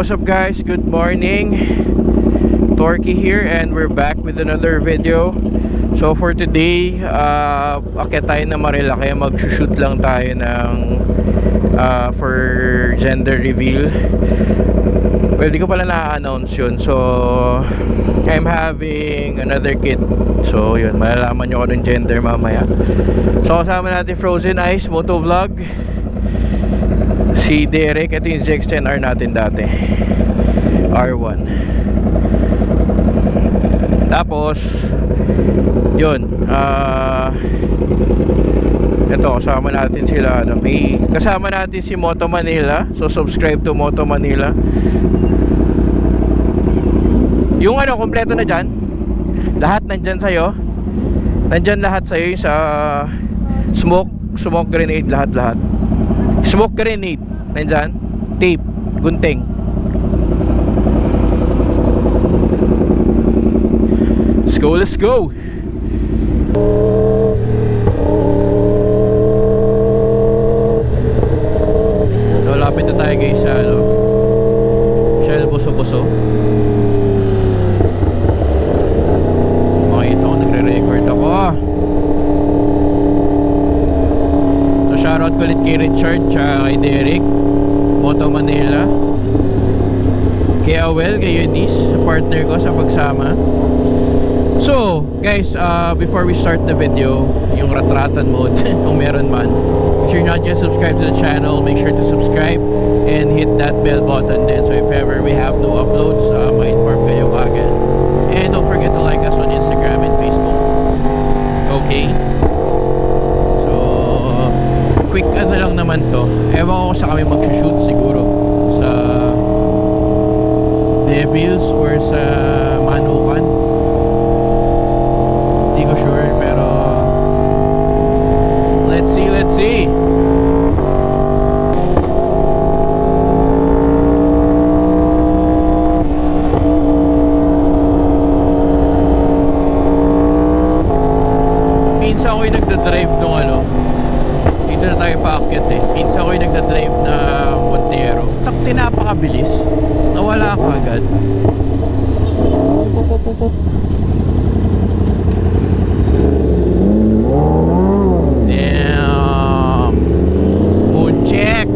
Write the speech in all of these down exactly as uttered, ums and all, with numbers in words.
what's up guys? Good morning. Torky here and we're back with another video. So for today, uh, akit tayo na Marila, kaya mag-shoot lang tayo ng uh, for gender reveal. Well, di ko pala na-announce yun. So I'm having another kid. So yun, malalaman nyo ko ng gender mamaya. So kasama natin Frozen Ice Motovlog, si Derek. Ito yung Z X ten R natin dati, R one. Tapos yun, uh, ito kasama natin sila, ano, may kasama natin si Moto Manila. So subscribe to Moto Manila. Yung ano, kompleto na dyan, lahat nandyan sa'yo. Nandyan lahat sa'yo, yung sa smoke, smoke grenade, lahat-lahat. Smoke grenade nandyan, tape, gunting. Let's go, let's go. So lapit na tayo guys sa ano, Shell Boso-Boso. Makita ko nagre-record ako. So shoutout ko ulit kay Richard tsaka kay Derek, Moto Manila, kay Awel, kay Eunice, sa partner ko sa pagsama. So guys, uh, before we start the video, yung ratratan mode kung meron man, if you're not yet subscribed to the channel, make sure to subscribe and hit that bell button then, so if ever we have new uploads, uh, ma-inform kayo agad. And don't forget to like us on Instagram and Facebook. Okay, so quick ano lang naman to. Ewan ko sa kami mag-shoot, siguro sa Devils or sa Manukan, hindi ko sure, pero let's see, let's see. Minsan ako yung nagdadrive nung ano, dito na tayo paakyat eh. Minsan ako yung nagdadrive na Montero. Takti, napakabilis, nawala ka agad. Pop, pop, pop, pop. Damn. Moon check.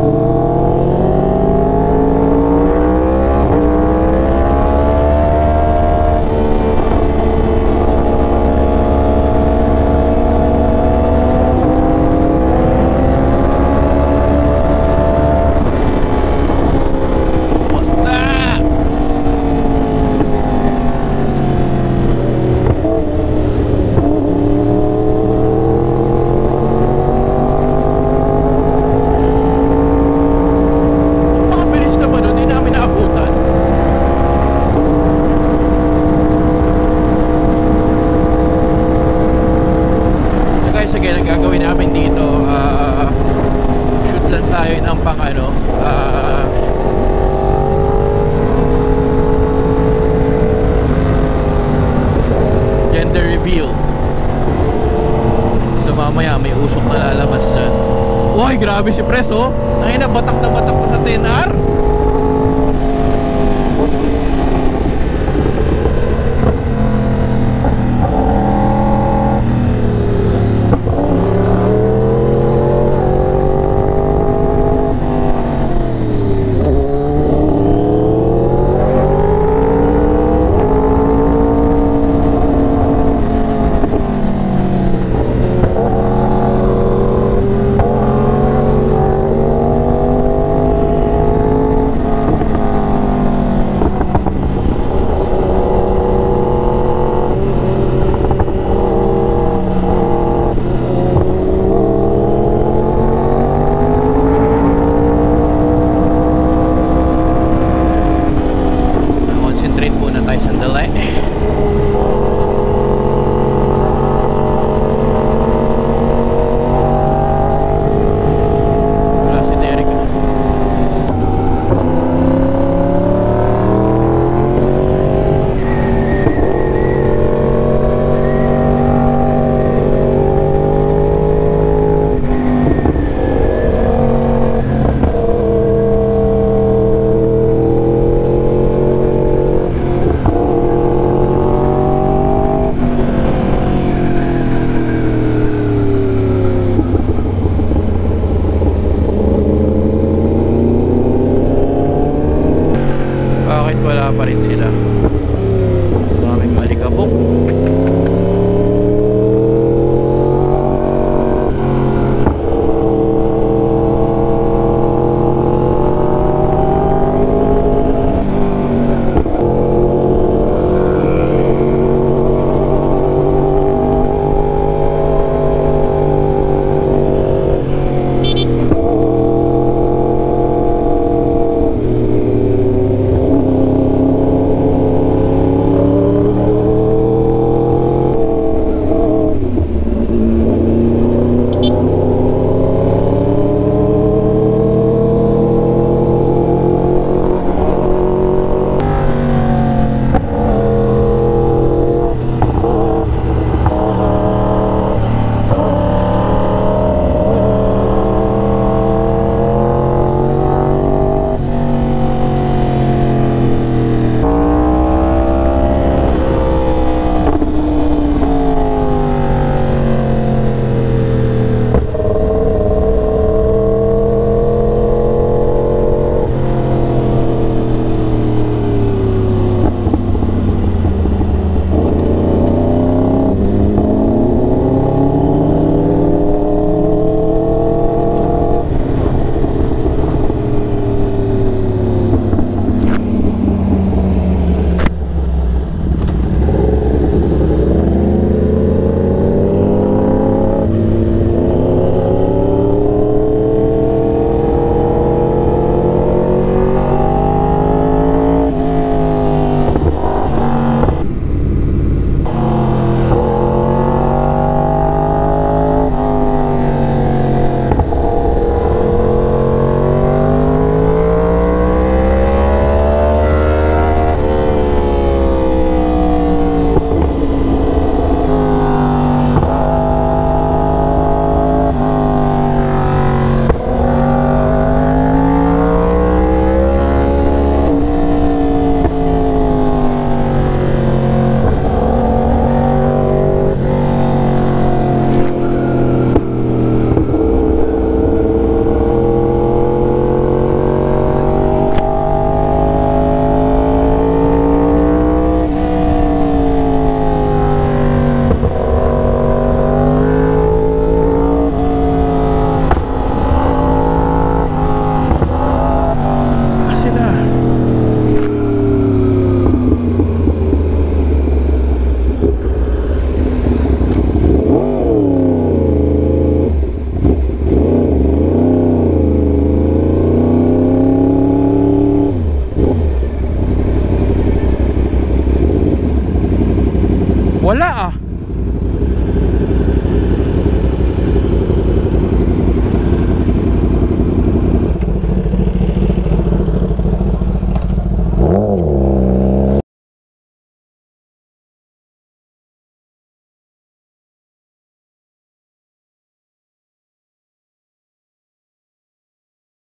Grabe si Preso, ay na batak na batak ko sa ten R.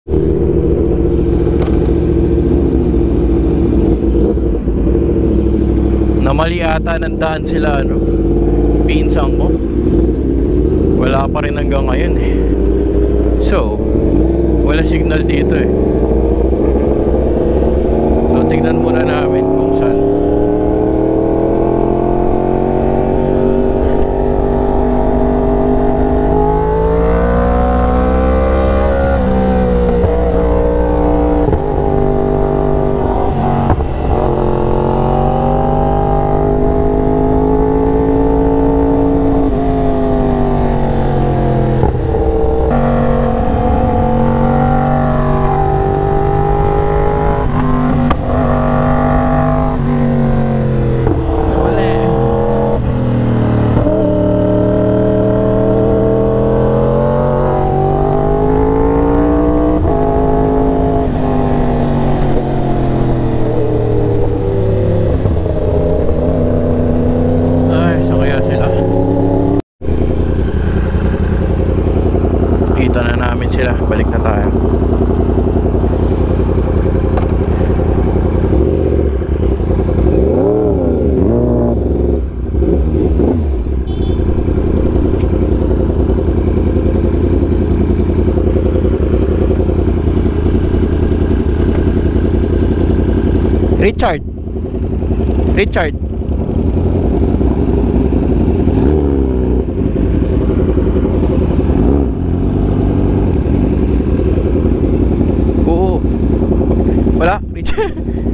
Namali ata ng daan sila, ano, pinsang ko. Wala pa rin hanggang ngayon eh. So, wala signal dito eh. So, tignan muna namin kung saan. Balik na tayo. Richard Richard wala, Richard.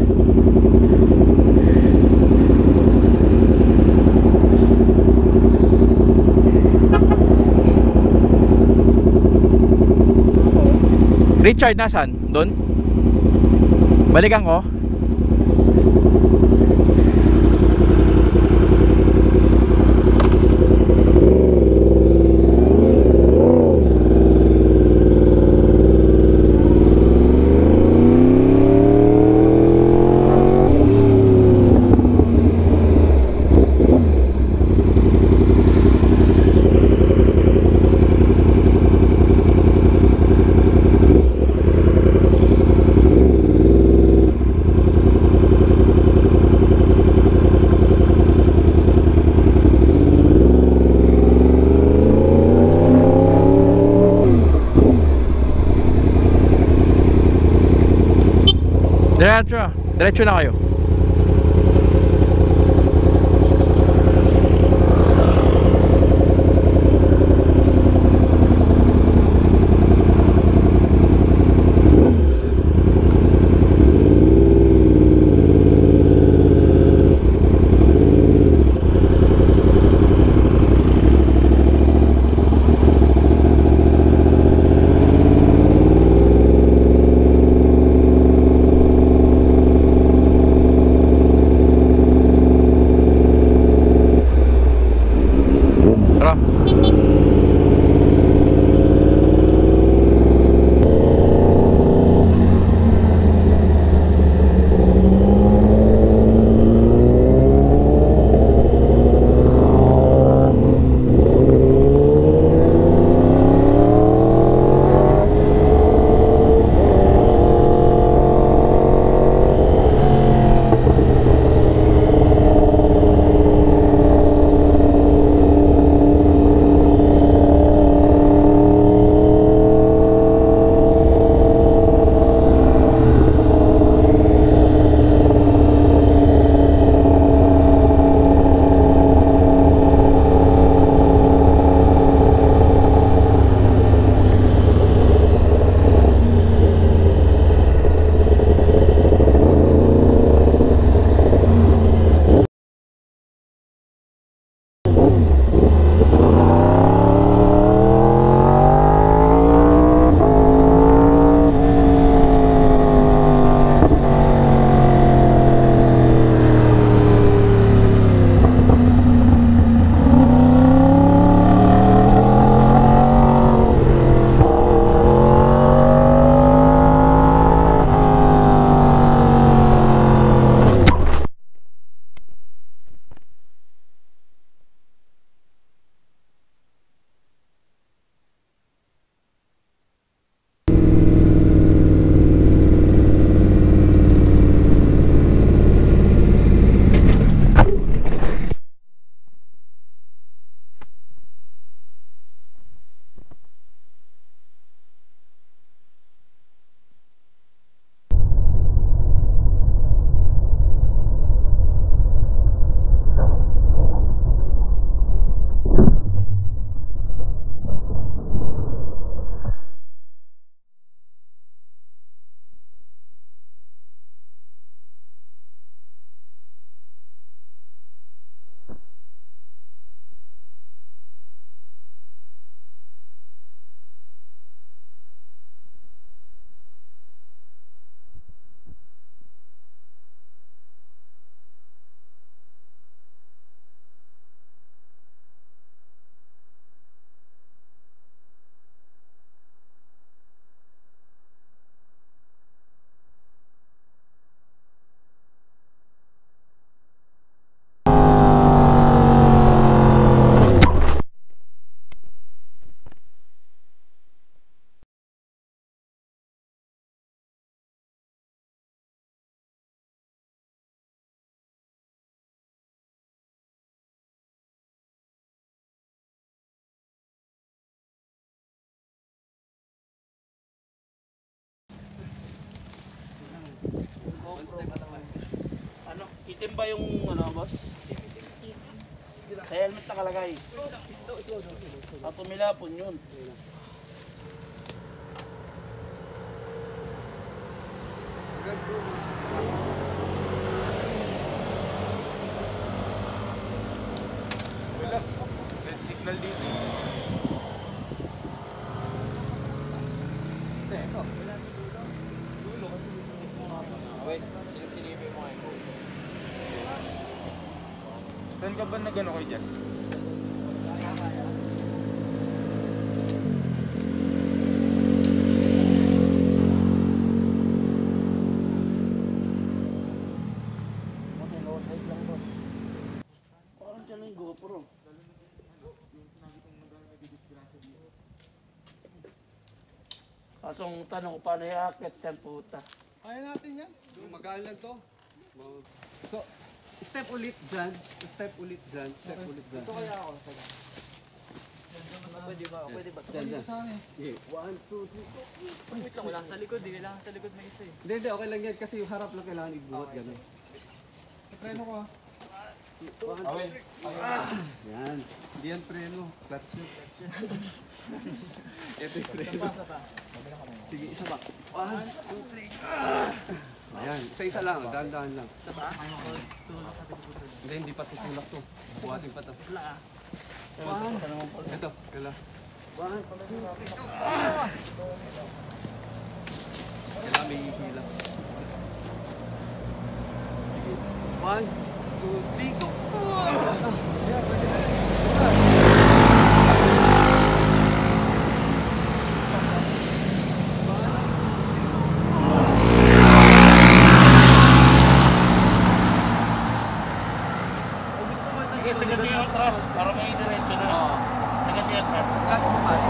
Richard, nasan? Doon? Balikan ko. Diretso, diretso na kayo. Itim ba yung ano, boss? Sa helmet nakalagay. At tumilapon yun. Wala. Red signal dito. Teko. Wala na dulo. Dulo kasi dito mo nga pa. Wait, sinip-sinipin mo ngayon. Saan ka ba na gano'n kay Jess? Okay, low side lang, boss. Parang dyan yung GoPro. Kaso ang tanong, paano i-akit yan, puta? Kaya natin yan. Magaan lang to. So, step ulit dyan. Step ulit dyan. Step ulit dyan. Ito kaya ako. Pwede ba? Pwede ba? Dyan, dyan. Yeah. One, two, three. Wait lang, wala sa likod. Di kailangan sa likod may isa eh. Hindi, hindi. Okay lang yan. Kasi yung harap lang kailangan ibuhat. Gano'n. Preno ko ah. One, yan. Hindi yan preno. Clutch yun. Ito yung preno. Sige, isa pa. One, two, three. Ayan. Isa-isa lang. Dahan-dahan lang. Isa ba? Hindi, hindi pa tutulak to. Buhatin pa to. Wala ah. One. Ito. Kala. One, two, three. Kailangan may hila. Sige. One, two, three, go! Sige, sagad yung atras para may diretso na. Sagad yung atras. Catch mo pa.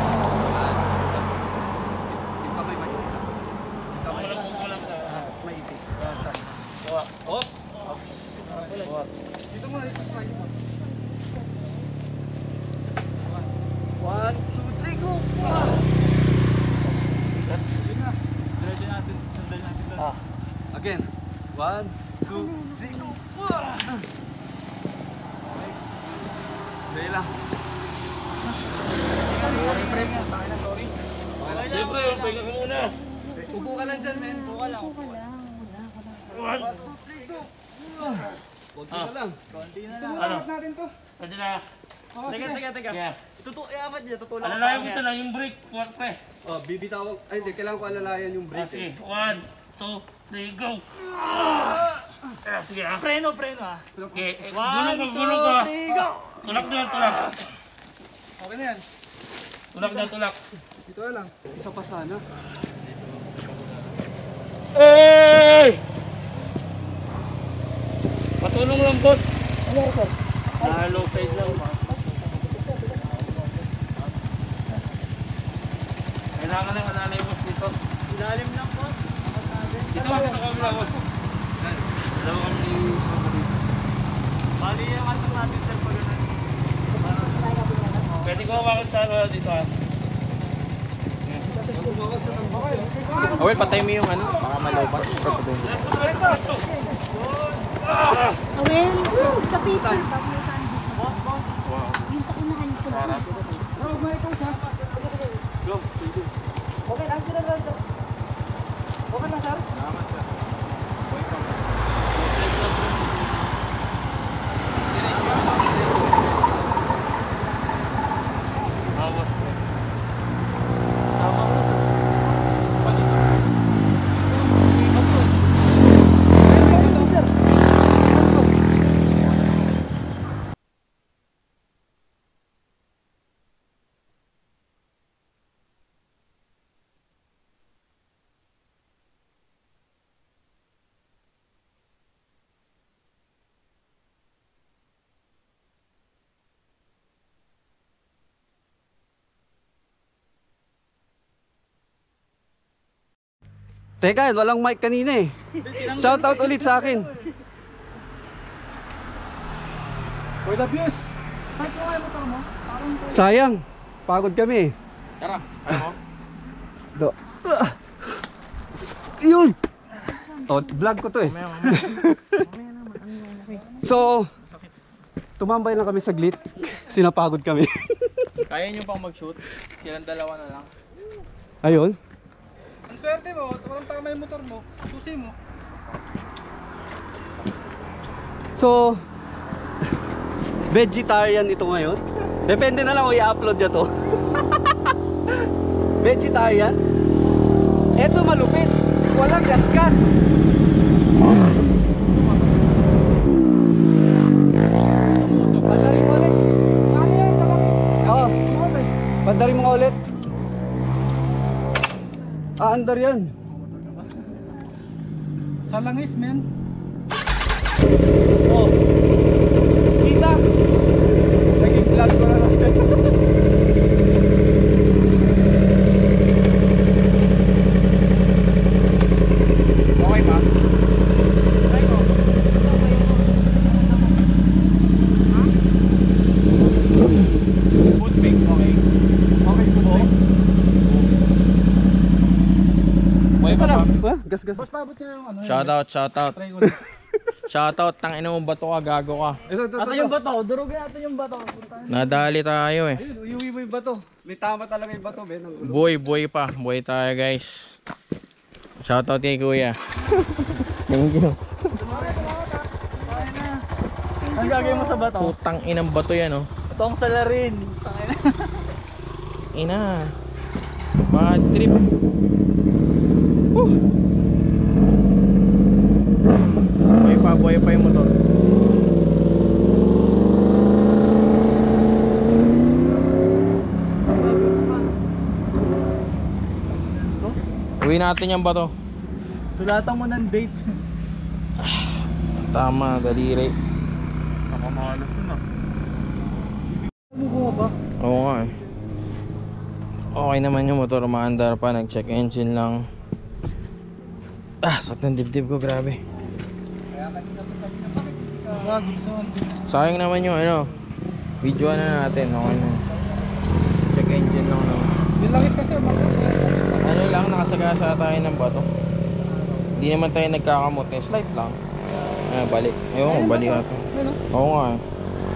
Yung kamay maipit. Ako lang kung walang ka. Maipit. Atras. Gawa. Oh! Gawa. Dito mo na ito sa ito. One, two, three, go! Yun na. Diretso natin. Sandal natin doon. Ah. Again. One, two, three, go! Dahil lang. Sorry, pre. Bakit na sorry? Siyempre, pahinga ka muna. Upo ka lang dyan, men. Upo ka lang. One. Konti na lang. Konti na lang. Ano? natin to. Pwede na. Teka, teka, teka. Yeah. Tutu, eh, amat niya. Tutulak Alalayan mo ito lang yung brake. Kuwag pre. Oh, bibitawag. Ay, hindi. Kailangan ko alalayan yung Ah, brake. sige. Eh. One, two, three, go. Ah, sige ah. Preno, preno ah. Okay. eh, One, Gulong ka, two, gulong ka. three, go! Tulak na, tulak. Okay na yan. Tulak na, tulak. Dito na lang. Isa pa sana. Hey! Patulong lang, boss. Ano ko? Na low side lang. Kailangan lang alalay, boss, dito. Ilalim lang po. Dito, dito kami lang, boss. Dalawa kami ni Bali yung anak natin sir pag ganun. Pwede ko hawakan sa ano dito ah. Awel, patay mo yung ano, baka malobat. Awel, sa paper, bago mo saan dito. Yung sa unahan ko lang. Okay lang sila lang. Okay lang, sir? Awas ko. Teka, walang mic kanina eh. Shout out ulit sa akin. For the views. Sayang. Pagod kami. Tara, ayaw mo? Do. Yun. Oh, vlog ko to eh. So, tumambay lang kami saglit. Sinapagod kami. Kaya nyo pang mag-shoot? Silang dalawa na lang. Ayun. Ang swerte mo, walang tama yung motor mo, susi mo. So, vegetarian ito ngayon. Depende na lang kung i-upload niya to. Vegetarian. Eto malupit. Walang gasgas. Bandari mo ulit. Oo. Bandari mo nga ulit. Aandar yan. Sa langis, men. Oh. Kita. Naging vlog ko na lang. Okay ba? Try ko. Good pick, okay. Okay, good oh. Buhay pa ba? Ha? Gas, gas. Boss, paabot niya yung ano. Shoutout, shoutout. Try ko na. Shoutout, tangina mo bato ka, gago ka. Ito, ito, Ato ito. yung bato, durugin natin yung bato. Puntahan. Nadali tayo eh. Ayun, uyuwi mo yung bato. May tama talaga yung bato, Ben. Ang gulo. Buhay, buhay pa. Buhay tayo guys. Shoutout kay kuya. Thank you. Ang gagawin mo sa bato? Putang inang bato yan oh. Itong salarin. Tangina. Ina. Bad trip. Woo. Buhay pa, buhay pa yung motor. Uwi natin yung bato. Sulatan mo ng date. Tama, daliri. Nakamalas yun ah. Bumubuha ba? Oo nga eh. Okay naman yung motor, maandar pa, nag-check engine lang. Ah, sakit ng dibdib ko, grabe. Sayang naman yung ano, video na natin, okay na. Check engine lang naman. Yung langis kasi, makot. Ano lang, nakasagasa tayo ng bato. Hindi naman tayo nagkakamote, slight lang. Ah, balik. Ayun, balik ata. Oo nga eh.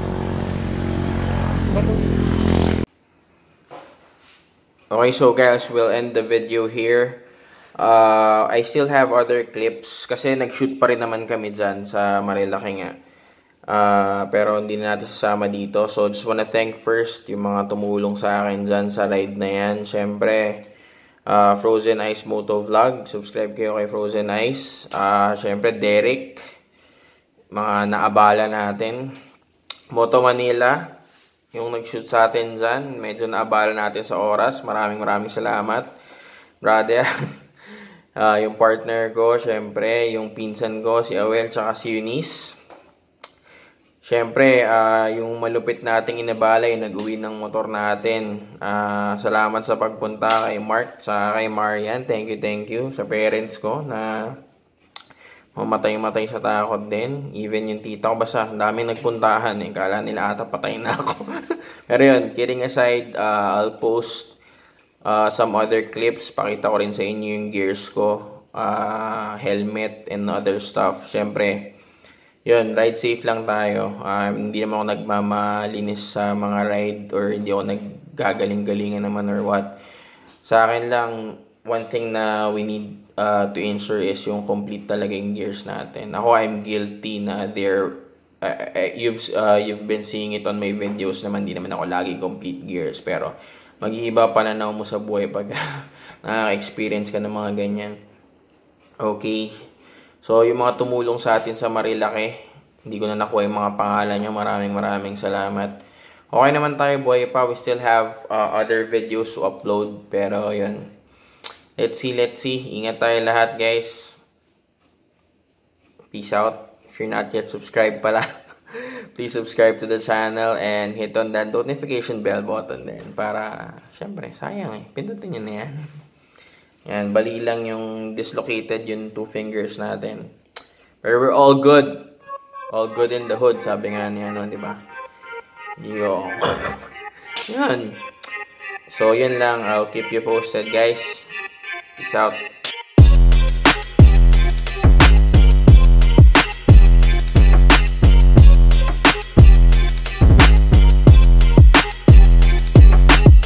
Okay, so guys, we'll end the video here. Uh, I still have other clips kasi nag-shoot pa rin naman kami dyan sa Marilaki nga. Uh, pero hindi na natin sasama dito. So, just wanna thank first yung mga tumulong sa akin dyan sa ride na yan. Siyempre, uh, Frozen Ice Moto Vlog. Subscribe kayo kay Frozen Ice. Uh, Siyempre, Derek. Mga naabala natin. Moto Manila. Yung nag-shoot sa atin dyan. Medyo naabala natin sa oras. Maraming maraming salamat. Brother. uh, yung partner ko, syempre. Yung pinsan ko, si Awel, tsaka si Eunice. Syempre, uh, yung malupit nating inabala, yung nag-uwi ng motor natin. Uh, salamat sa pagpunta kay Mark, sa kay Marian. Thank you, thank you. Sa parents ko na mamatay-matay sa takot din. Even yung tita ko, basta daming nagpuntahan eh. Kala nila ata patay na ako. Pero yun, kidding aside, uh, I'll post uh, some other clips. Pakita ko rin sa inyo yung gears ko. Uh, helmet and other stuff. Syempre, yun, ride safe lang tayo. Um, hindi naman ako nagmamalinis sa mga ride or hindi ako naggagaling-galingan naman or what. Sa akin lang, one thing na we need uh, to ensure is yung complete talaga yung gears natin. Ako, I'm guilty na there. Uh, you've, uh, you've been seeing it on my videos naman. Hindi naman ako lagi complete gears. Pero mag-iiba pananaw mo sa buhay pag nakaka-experience ka ng mga ganyan. Okay. So, yung mga tumulong sa atin sa Marilaki, hindi ko na nakuha yung mga pangalan nyo. Maraming maraming salamat. Okay naman tayo, buhay pa. We still have uh, other videos to upload. Pero, yun. Let's see, let's see. Ingat tayo lahat, guys. Peace out. If you're not yet subscribed pala, please subscribe to the channel and hit on that notification bell button din. Para, syempre, sayang eh. Pindutin nyo na yan. Yan, bali lang yung dislocated yung two fingers natin. Pero we're all good. All good in the hood, sabi nga niya, no, di ba? Yo. Yan. So, yun lang. I'll keep you posted, guys. Peace out.